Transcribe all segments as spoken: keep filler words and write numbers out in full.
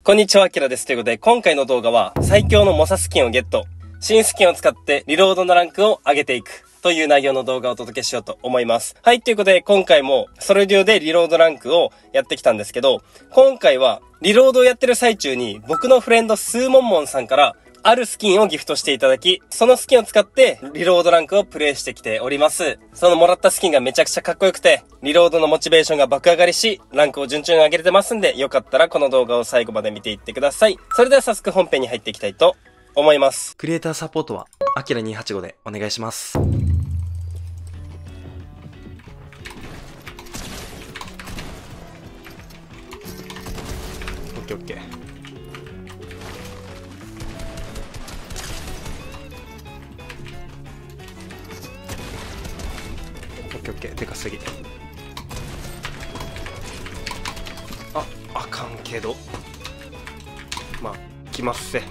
こんにちは、アキラです。ということで、今回の動画は、最強のモサスキンをゲット。新スキンを使って、リロードのランクを上げていく。という内容の動画をお届けしようと思います。はい、ということで、今回も、ソロデュオでリロードランクをやってきたんですけど、今回は、リロードをやってる最中に、僕のフレンドスーモンモンさんから、あるスキンをギフトしていただき、そのスキンを使って、リロードランクをプレイしてきております。そのもらったスキンがめちゃくちゃかっこよくて、リロードのモチベーションが爆上がりし、ランクを順調に上げれてますんで、よかったらこの動画を最後まで見ていってください。それでは早速本編に入っていきたいと思います。 クリエイターサポートは、アキラにひゃくはちじゅうごでお願いします。オッケーオッケー。オッケーオッケー、でかすぎ。あ、あかんけど。まあ、来ますせ。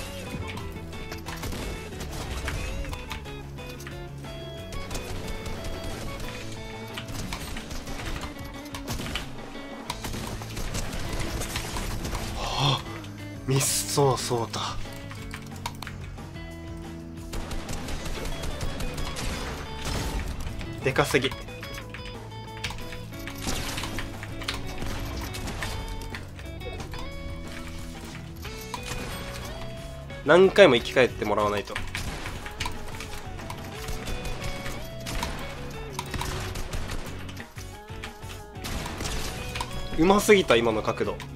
はあ、ミスそうそうだ。でかすぎ。何回も生き返ってもらわないと。うますぎた、今の角度。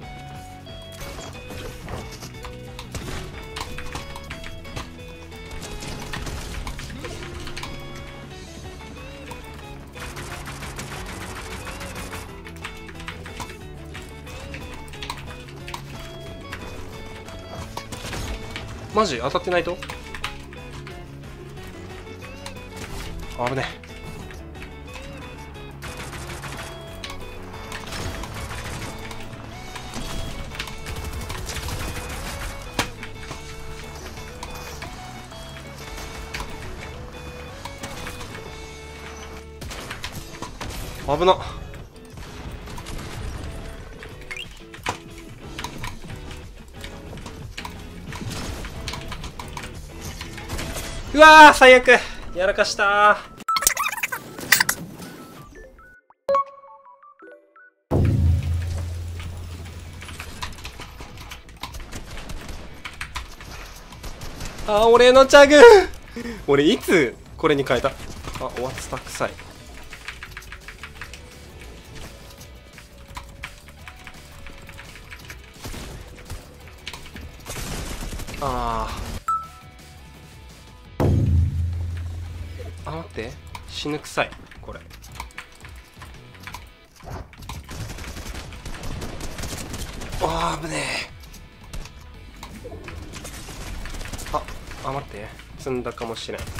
マジ当たってないと危ねえ。危なっ。うわー、最悪やらかしたー。あー、俺のチャグ俺いつこれに変えた。あ、おわつたくさい。あーあ、待って、死ぬくさいこれ。あー、危ねえ。ああ、待って、積んだかもしれん。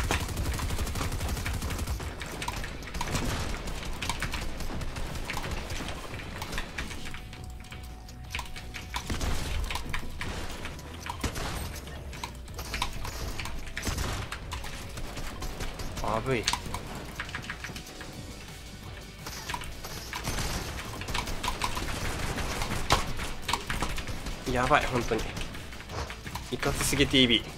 あぶい。やばい、本当にいかつすぎ ティービー。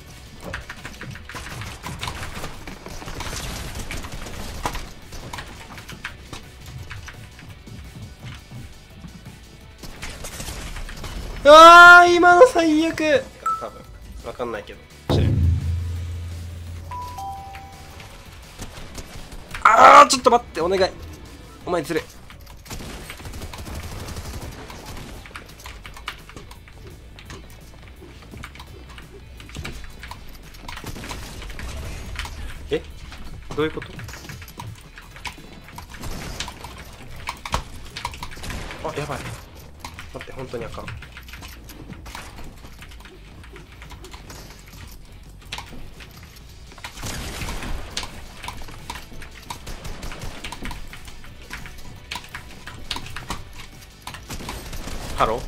うわー、今の最悪。多分わかんないけど、あー、ちょっと待って、お願い。お前ずれ。え、どういうこと。あ、やばい。待って、本当にあかん。ハロ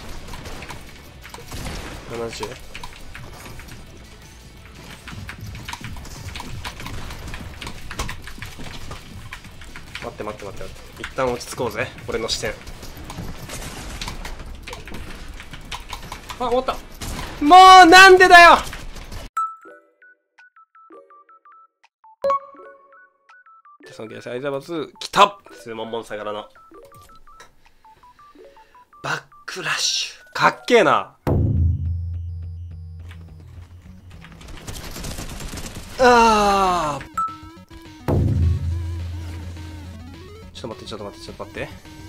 ーななじゅう。待って待って待って待って、一旦落ち着こうぜ、俺の視点。 あ、終わった。もうなんでだよ。そのゲースアイザーバズ来た。数万本差からのバックラッシュかっけえな。あー、ちょっと待ってちょっと待ってちょっと待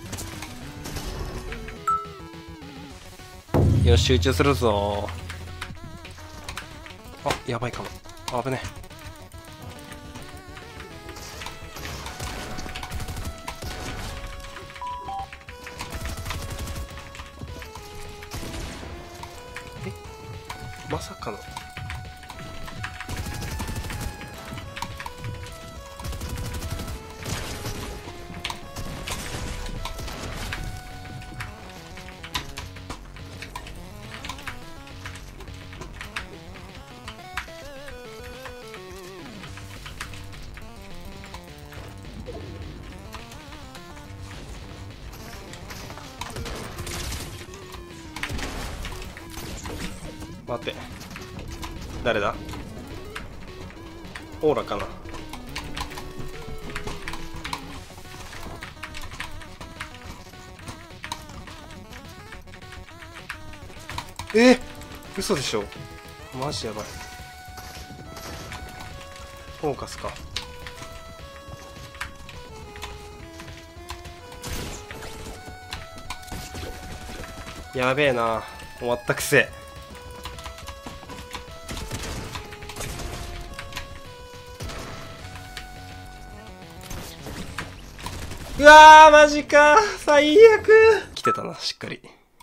って。よし集中するぞ。あ、やばいかも。危ねえ。え、まさかの。待って、誰だ。オーラかな。えー、嘘でしょ。マジやばい。フォーカスか。やべえな、終わったくせ。うわー、マジか、最悪。来てたな、しっかり。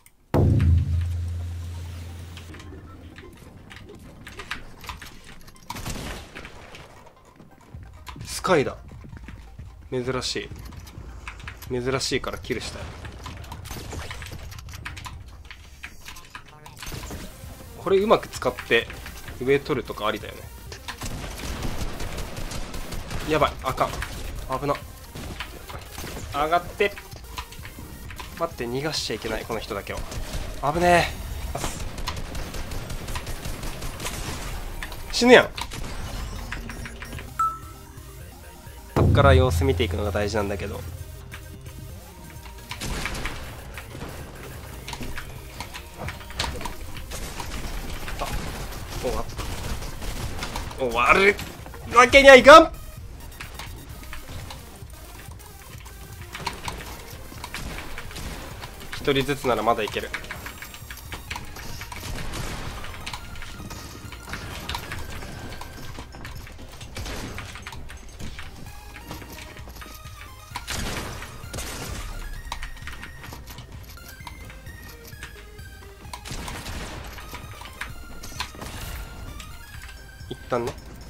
スカイだ。珍しい珍しいからキルしたい。これうまく使って上取るとかありだよね。やばい、あかん、危な。上がって、待って、逃がしちゃいけない、この人だけは。危ねえ。死ぬやん。こっから様子見ていくのが大事なんだけど。あ、終わった終わるわけにはいかん。一人ずつならまだいける。一旦ね。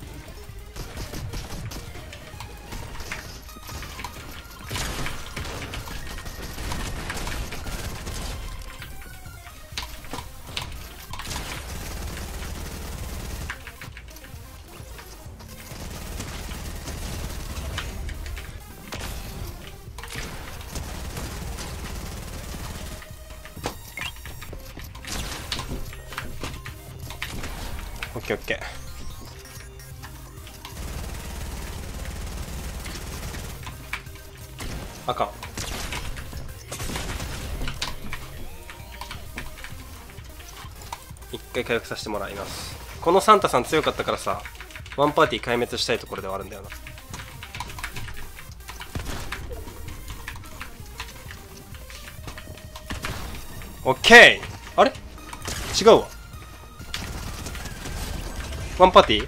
オッケーオッケー。あかん。一回回復させてもらいます。このサンタさん強かったからさ、ワンパーティー壊滅したいところではあるんだよな。オッケー。あれ違うわ。ワンパーティー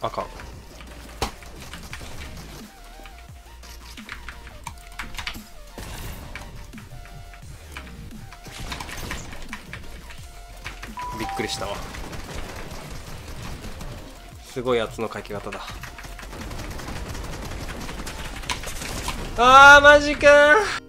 あかん。びっくりしたわ。すごい圧のかけ方だ。あーマジかー。